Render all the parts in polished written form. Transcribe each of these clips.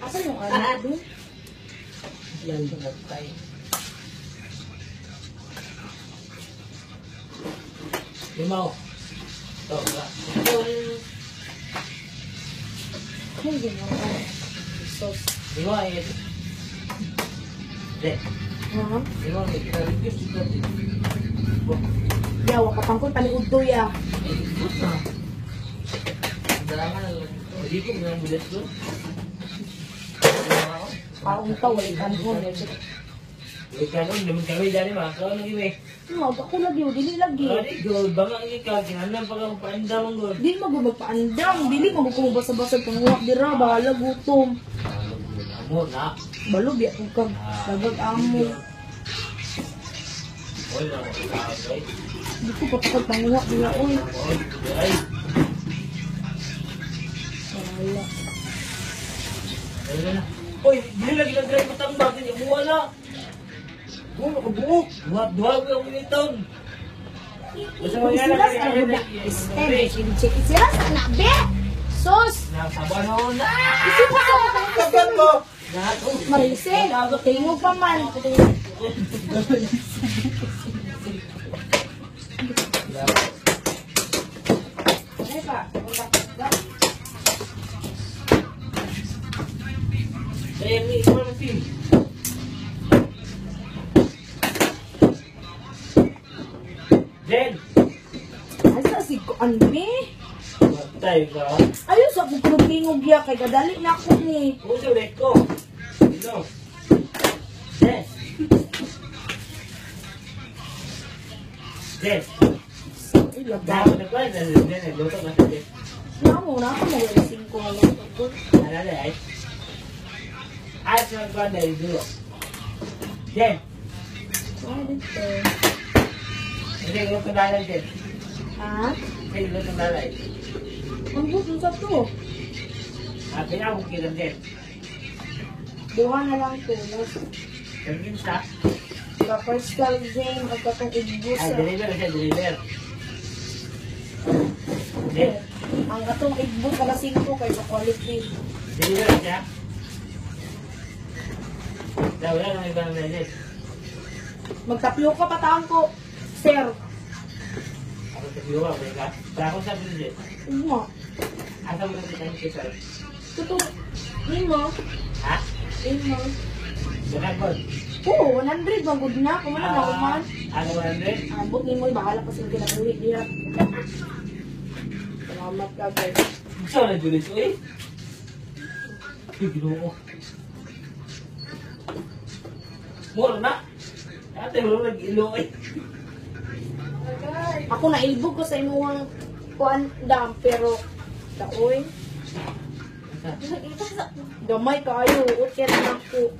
Asan yung ano doon? Yan ba tayo? Limaw. Ito, wala. Ay, ginawa. Sauce. Limaw eh. Dek. Limaw eh. Kita-reduce ito. Yawa, kapangkol, paniud do ya. Hindi ko mga bulat doon. Kaong ka, wala kanon. Wala kanon, naman kami dali mga kaon lagi may. Ako lagi, dili lagi. Hindi, gold. Baka ang ikaw, kinanan pa kang paandam ang gold. Dili magpaandam, dili magkumabasa-basa panguwak dira, bahala gutom. Amo na. Balo, biya kong lagag amo. Wala, wala. Hindi ko patakot panguwak dira, oy. Ay. Wala. Ayun na. Uy, dili lagi nag-drive ko tang bakit yung buwa na. Buwa, nakabuok. Duwag yung minitong. Gusto mo yan Isilas, ano ba? Isilas, anak, be! Sus! Nakasaba na na. Isilas, Kagat mo. Marisig, tingog pa man. Ay pa, Kaya ni ito na film. Jen! asa si Anbe? Tayo ka. Ayun sa pagkakingog ya, kay kadali na ako ni. Uso ulit ko. Ito. Jen! Jen! Dapat na pa, nagluto ka sa Jen. Namo na ako nag-ising ko ngayon. Alala ay. Ayos na ba na yung Jen! Hindi, yung kandalay Jen. Ha? Hindi, yung kandalay. Ang gusto sa to. Pinakong kilang Jen. Buha na lang to. Kagin sa. Kapascal Zane at katong igbus Ay, sa... deliver siya, deliver. Jen. Ang katong igbus pala 5 kay sa quality. Deliver siya. Wala nang ibang nalit. Magtapyo ka pataan ko, sir. Ako sa biwa, may ka. Para ako sa bilit. Uma. Asa mo kasi tayo kisal? Tuto. Ima. Ha? Ima. Binagod. Oo, 100 magod na. Kumana na kuman. Ano 100? Abot ni mo, bahala pa sila kinakuhi niya. Salamat ka, guys. Gusto na dulit ko eh. Tigno ko. Mura na. Ate, wala nag-ilo eh. Ako nailbog ko sa imuhang kuan dam, pero taoy. Gamay kayo, ukit na ako.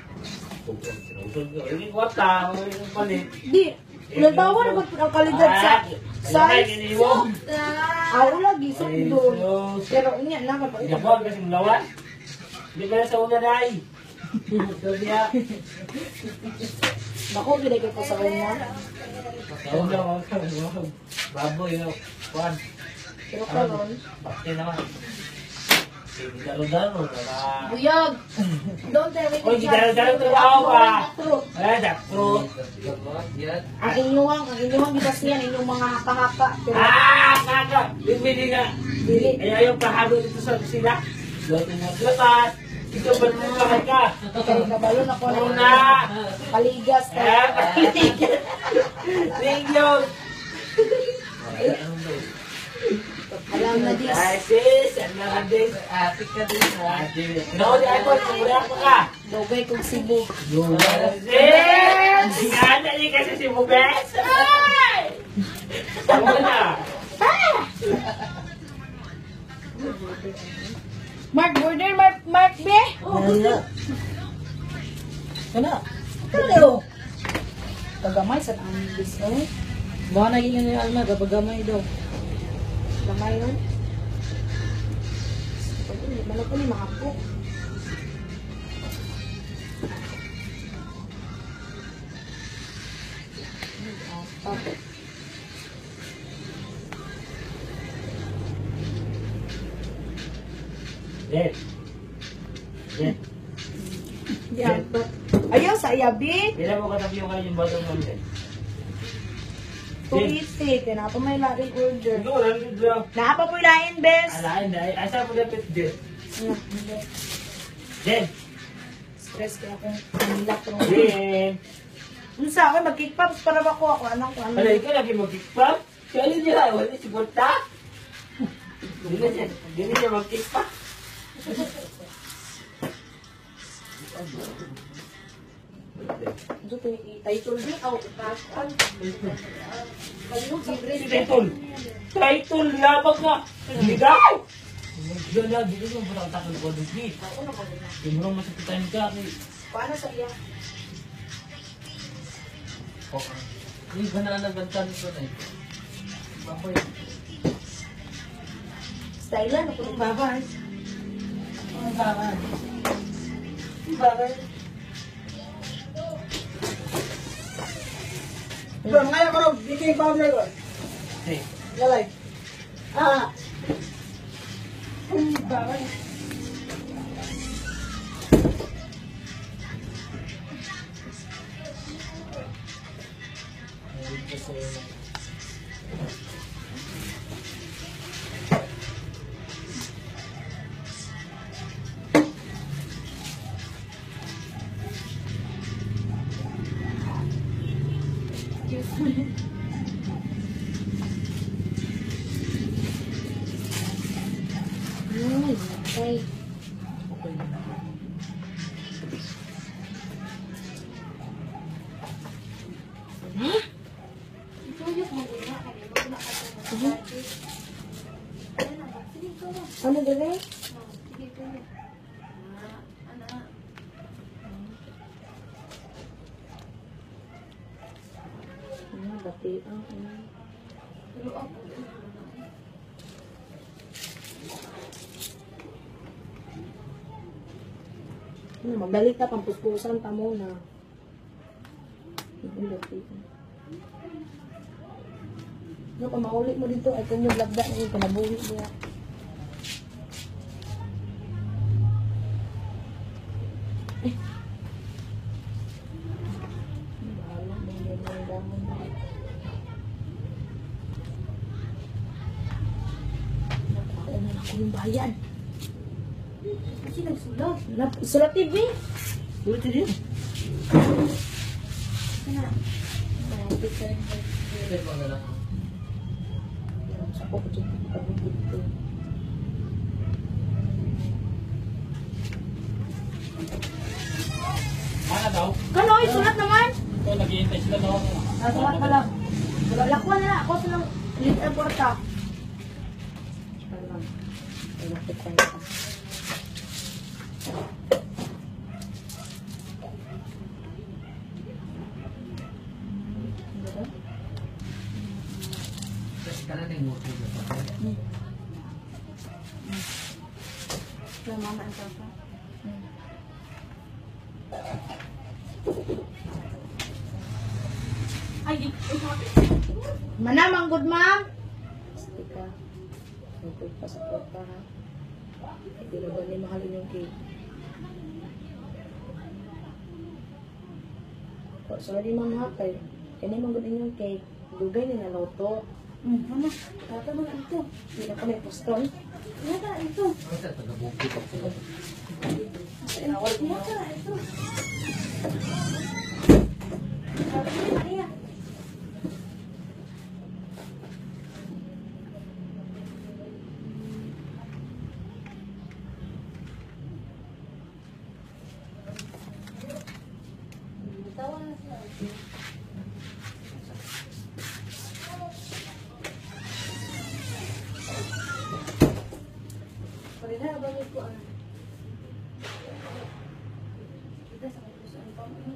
Ini kota, ini palit. Di, nagbawa na ba ang kalidad sa size? Ako lagi sa doon. Pero niya lang kapag Japon kasi mulawan. Hindi ka na sa una na eh. Sabiya. Bako, ginagay ko sa kanya. Sa una, baboy, kuwan. Pero karon, Bakit naman? Daro-daro, buyag! Don't tell me Oy, gidaro-daro to ako pa. True. Wala, dakto. Ang inyong gitas niyan, inyong mga haka-haka. Pero, Kaka! Bibili nga. dili. Ay, ayaw pahalo dito sa sila. Luto mo lakas. Ito ba naman bakit ka? Kaya kabalon ako Ano ng na? paligas. Thank you. Alam na dis. Ay, sis. Ano na din? Ate ka din. No, di ako. Mura pa ka. Dogay kong Cebu. Sis! Yan na din kasi si Mubes. Ay! Tama na. Mark, border, Mark B. Ano? Ano? Hello. Kagamay sa ang bis, eh. Baka naging ano yung alma, gabagamay daw. Gamay nun. Hindi man ako ni makapok. Okay. Yes. Jen. Yan to. Ayaw sa iyabi. Kailan mo katabi yung kanyang batang mami? Tuwisi. Kaya na may laking order. Ikaw, wala nang dito. Naapa po lain, bes. Alain, dahil. Asa mo dapat Jen? Jen! Stress kaya akong nilak ko. Jen! Ano sa akin, mag-kick pops para ba ko ako? Anong ko? Alay ka, lagi mag-kickpop? Kaya niya, wala si Borta? Hindi na siya mag-kickpop. Ito title din. Aw, ipaskan. Kalino, libre. Title! Title, labag na! Ligaw! Diyan na, dito yung parang takal ko doon. Ako na ko na. Hindi mo lang masakitan ka. Paano sa iya? Okay. Hindi ba na nagbantan ito na eh? Bakoy. Style lang, ako nung babay. Ang bakal. Ang bakal. Bro, mga yan, bro. Biking powder ko. Hey. Lalay. Ah. Babay. Okay. Ano dali? Bati ang magbalik ka, pampuspusan pa muna. Ano pa maulit mo dito, ay kung yung lagda na yung panabuhi niya. Bahala, may damon na. Napakain na ako yung bayan. Kasi nagsulat. Sulat TV. Sulat din. Sana. Malapit ka rin. Sige pa nga lang. Sa ko dyan. Pagbubuti ko. Mana daw? Kanoy, sulat naman. Ito, nag-iintay sila no? Sulat pala. Lakwan na ako sa lang. Lead and porta. Malapit ka na. Sekarang yang mau Mama ang papa. Ay, manamang good ma'am. Stika. Nagpag pa sa porta ha. Hindi na ba niya mahalin yung cake? Sorry ma'am ha, kay kani mong gudin yung cake. Dugay ni naloto. Ano? Kata mo na ito. Hindi na kami poston. Kata ito. taga-bukit ako. Kata ito. Kata mo na iya. Tawa na siya. Pagkakala ba ko ano? Kita sa kusuan pa mo.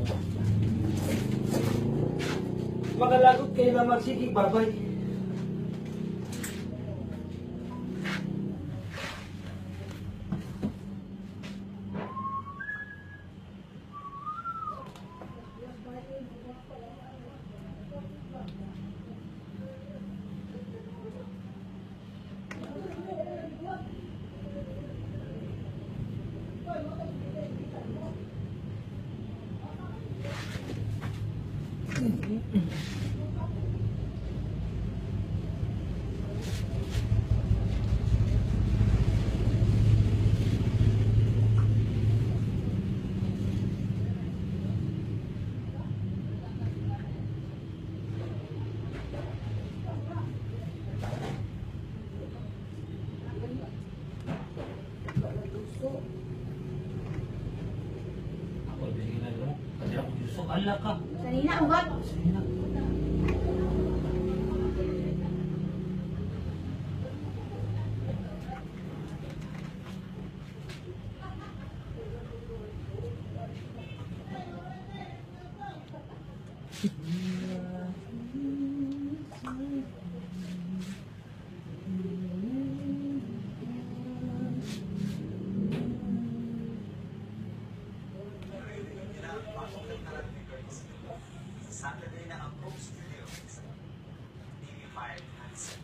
Makalagot kayo na magsige, babay. Ako, sige na doon. Kasi ako gusto, ala ka. Kanina, ugat. Sige na. Saturday na akong studio. TV5 Hansen.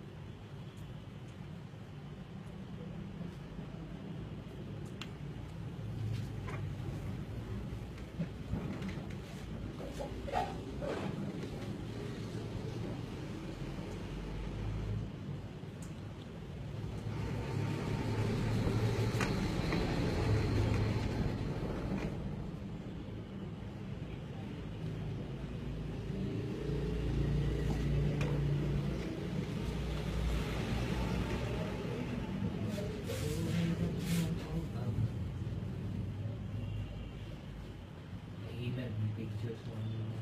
Email, may pictures mo.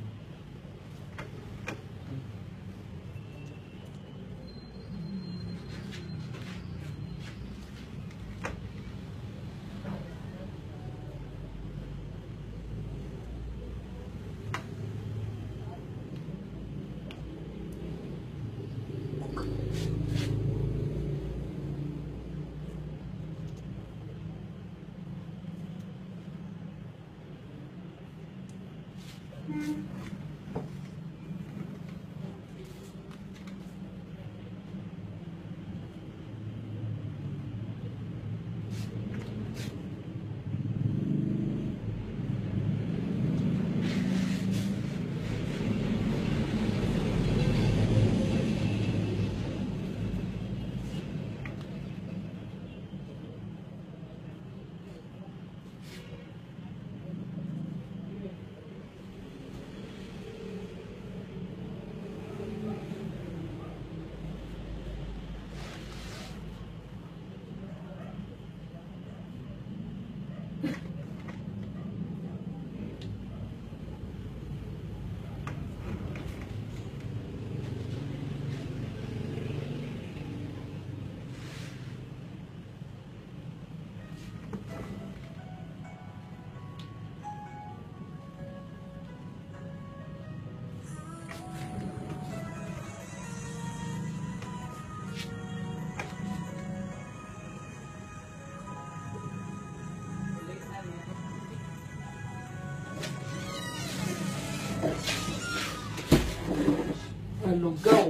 Lugaw.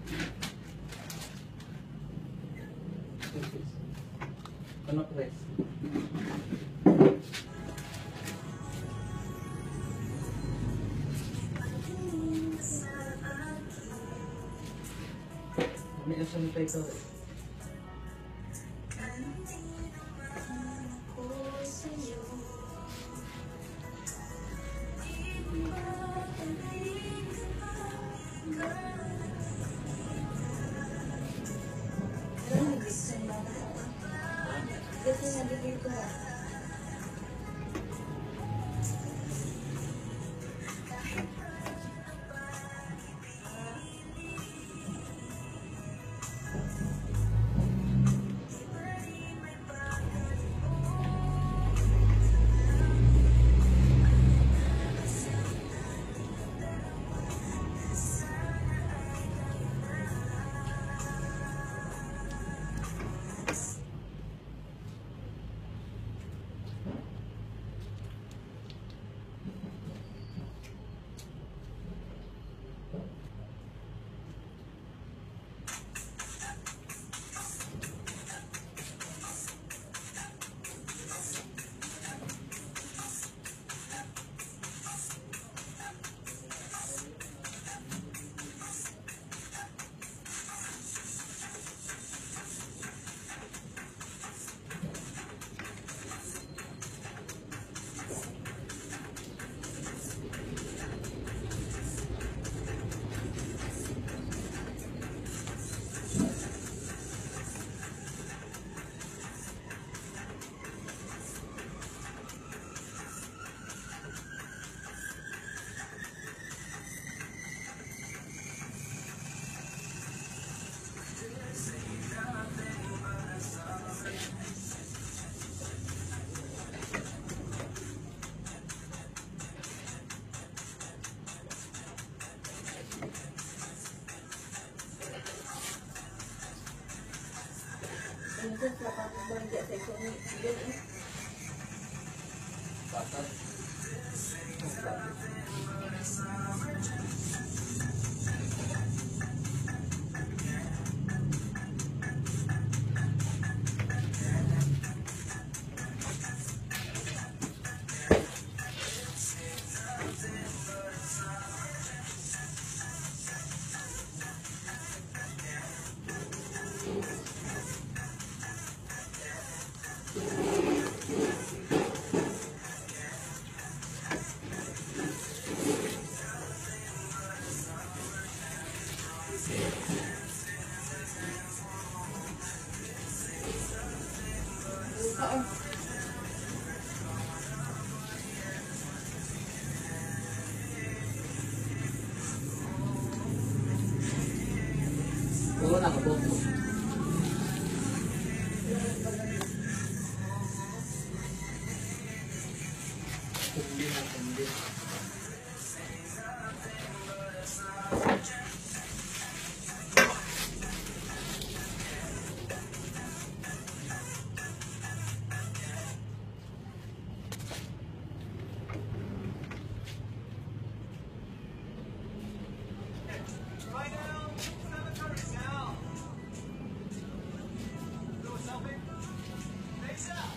Ano press? May asan tayo ito? Kasi nabigay ko. Patay. Oo, nakabok. Hindi na, hindi. Right now, 7:30 now. Do a selfie. Face up.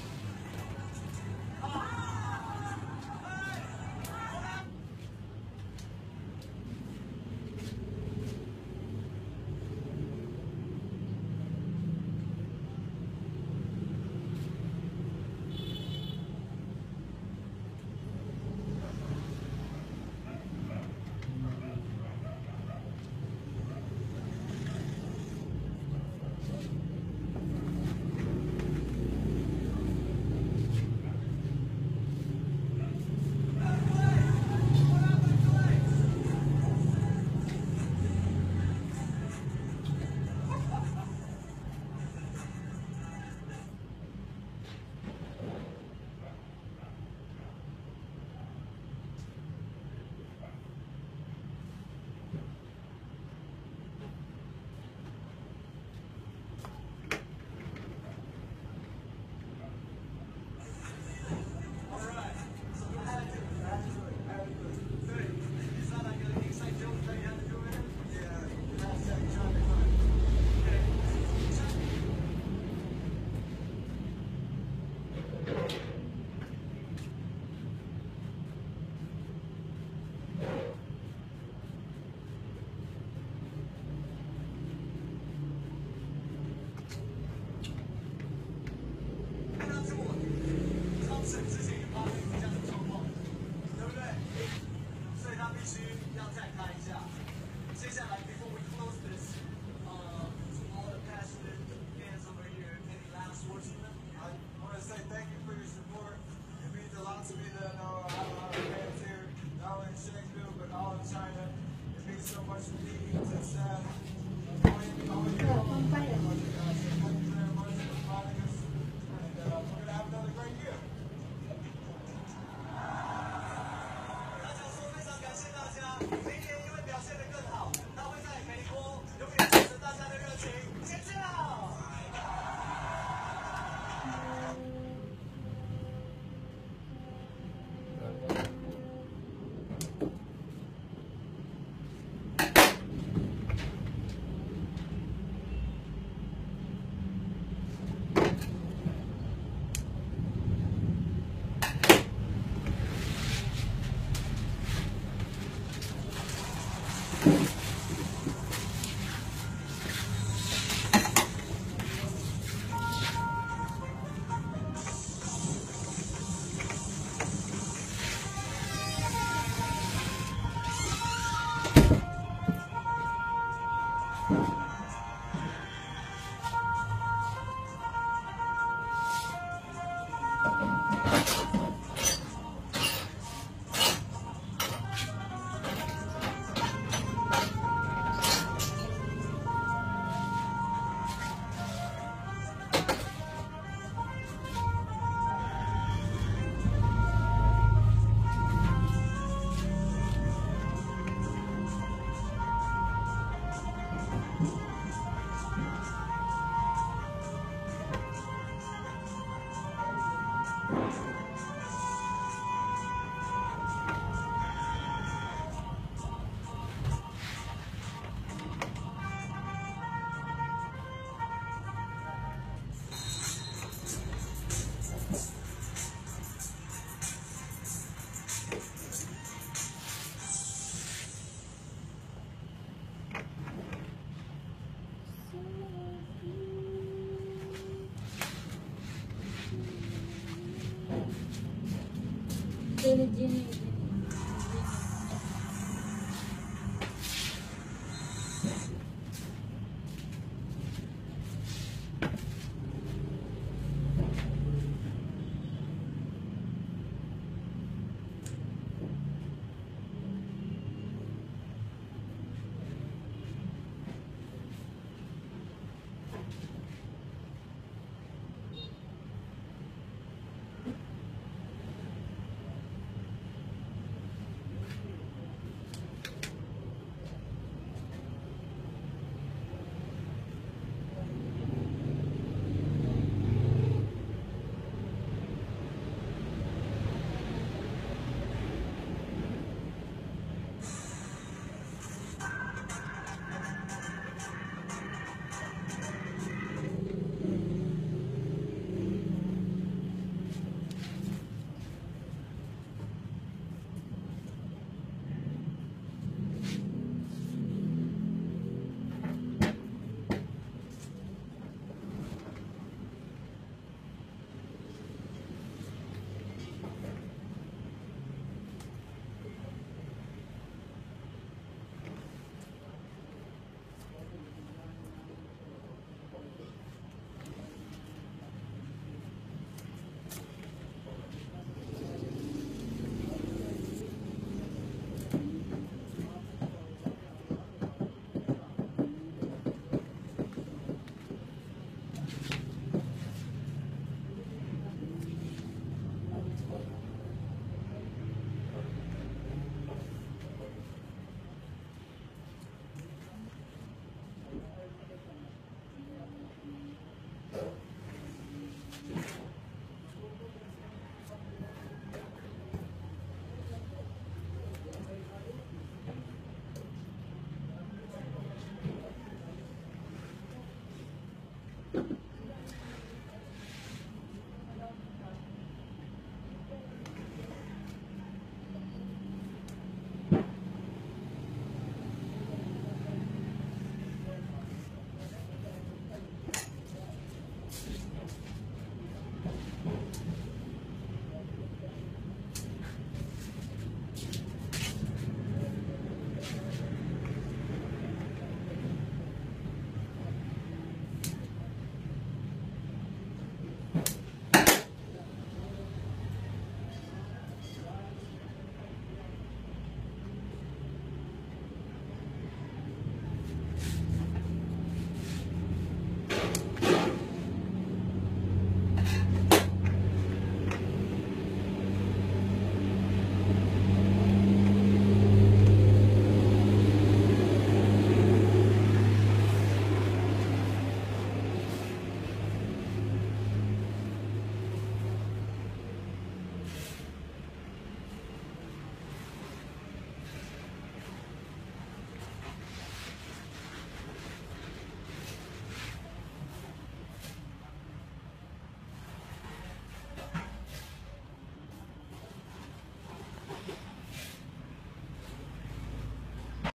Jenny.